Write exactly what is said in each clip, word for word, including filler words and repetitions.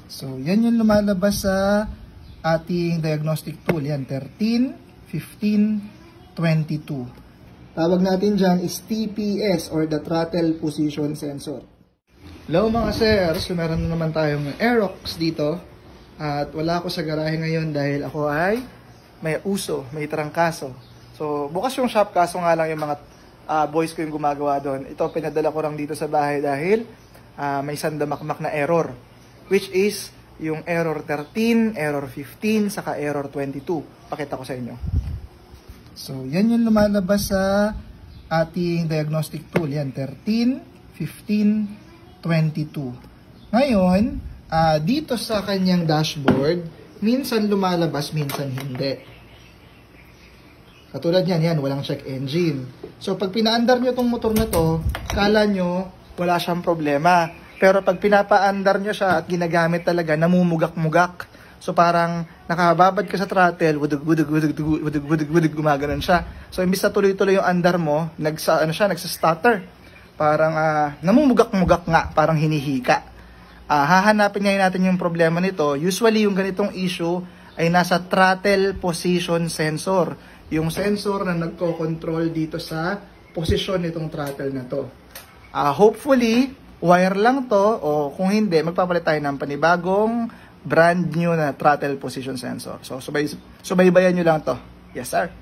So, yan yung lumalabas sa ating diagnostic tool. Yan, thirteen, fifteen, twenty-two. Tawag natin dyan is T P S or the Throttle Position Sensor. Hello mga sir, so meron na naman tayong Aerox dito. At wala ako sa garahe ngayon dahil ako ay may uso, may trangkaso. So, bukas yung shop, kaso nga lang yung mga uh, boys ko yung gumagawa doon. Ito, pinadala ko lang dito sa bahay dahil uh, may sandamakmak na error. Which is yung error thirteen, error fifteen, saka error twenty-two. Pakita ko sa inyo. So, yan yung lumalabas sa ating diagnostic tool. Yan, thirteen, fifteen, twenty-two. Ngayon, uh, dito sa kanyang dashboard, minsan lumalabas, minsan hindi. Katulad yan, yan, walang check engine. So, pag pinaandar nyo itong motor na to, kala nyo wala siyang problema. Pero pag pinapaandar nyo siya at ginagamit talaga, namumugak-mugak. So, parang nakababad ka sa throttle, wudug, wudug, wudug, wudug, wudug, wudug, wudug, gumaganon siya. So, imbis na tuloy-tuloy yung andar mo, nagsa, ano siya, nagsa-stutter. Parang uh, namumugak-mugak nga, parang hinihika. Uh, hahanapin ngayon natin yung problema nito. Usually, yung ganitong issue ay nasa throttle position sensor. Yung sensor na nagko-control dito sa posisyon nitong throttle na to. Uh, hopefully, wire lang to, o kung hindi, magpapalit tayo ng panibagong brand new na throttle position sensor. So, subay, subaybayan nyo lang to. Yes, sir.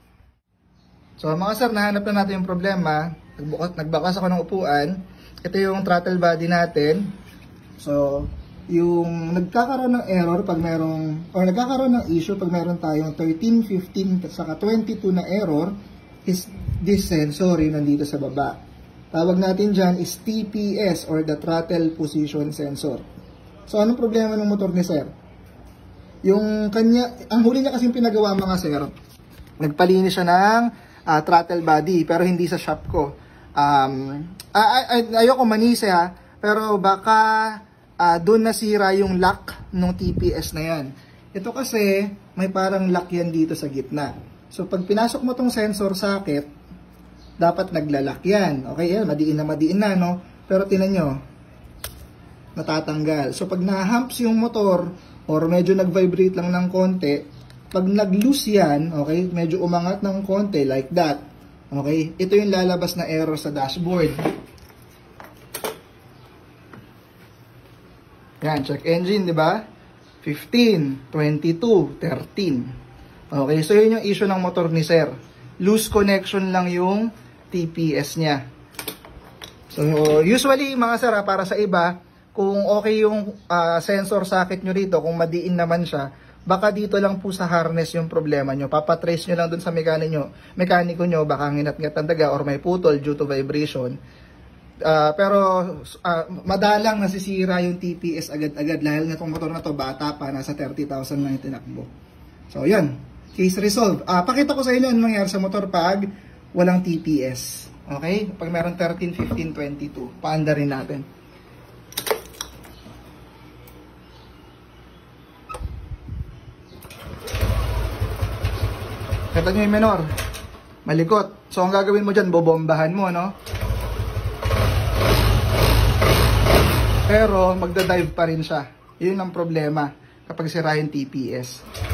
So, mga sir, nahanap na natin yung problema. Nagbukas, nagbakas ako ng upuan. Ito yung throttle body natin. So, yung nagkakaroon ng error pag merong, or nagkakaroon ng issue pag meron tayong thirteen, fifteen, saka twenty-two na error, is this sensor yung nandito sa baba. Tawag natin dyan is T P S or the Throttle Position Sensor. So, anong problema ng motor ni sir? Yung kanya, ang huli niya kasing pinagawa mga sir, nagpalinis siya ng uh, throttle body, pero hindi sa shop ko. Um, ay, ay, ayoko manise ha, pero baka uh, doon nasira yung lock ng T P S na yan. Ito kasi may parang lock yan dito sa gitna. So pag pinasok mo tong sensor socket, dapat naglalak yan. Okay, yan, madiin na madiin na, no? Pero tinan nyo, natatanggal. So pag na-humps yung motor or medyo nag-vibrate lang ng konti, pag nag-loose yan, okay, medyo umangat ng konti like that. Okay, ito yung lalabas na error sa dashboard. Yan, check engine, di ba? fifteen, twenty-two, thirteen. Okay, so yun yung issue ng motor ni sir. Loose connection lang yung T P S niya. So, usually, mga sir, para sa iba, kung okay yung uh, sensor socket nyo rito, kung madiin naman siya, baka dito lang po sa harness yung problema nyo. Papatrace nyo lang dun sa mekaniko nyo, mekaniko nyo, baka nginat-ngat ang daga or may putol due to vibration. Uh, pero uh, madalang nasisira yung T P S agad-agad dahil na itong motor na to bata pa, nasa thirty thousand lang yung tinakbo. So yun, case resolved. Uh, pakita ko sa inyo ano nangyari sa motor pag walang T P S. Okay? Pag meron thirteen, fifteen, twenty-two, paanda rin natin. Kita nyo yung menor, malikot. So ang gagawin mo dyan, bobombahan mo, no? Pero magdadive pa rin siya. Yun ang problema kapag sira yung T P S.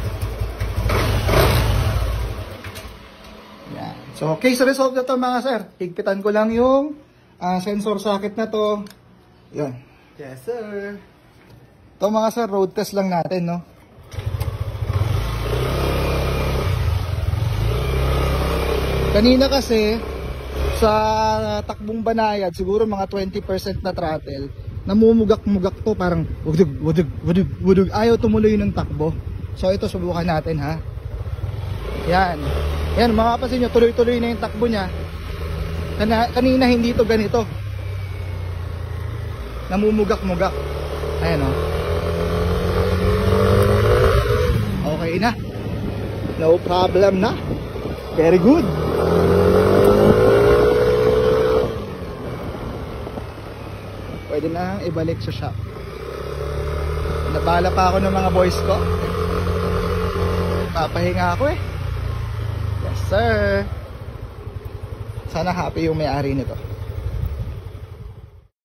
Yan. So case resolved na to mga sir. Higpitan ko lang yung uh, sensor socket na to. Yun. Yes sir. Ito mga sir, road test lang natin, no? Kanina kasi sa takbong banayad, siguro mga twenty percent na throttle, namumugak-mugak to, parang wudug, wudug, wudug, wudug. Ayaw tumuloy ng takbo. So ito, subukan natin ha. Yan. Yan, makapasin nyo, tuloy-tuloy na yung takbo niya. Kana, kanina hindi to ganito. Namumugak-mugak. Ayan o. Okay na. No problem na. Very good. Pwede na ibalik sa shop. Nabala pa ako ng mga boys ko. Papahinga ako eh. Yes sir. Sana happy yung may-ari nito.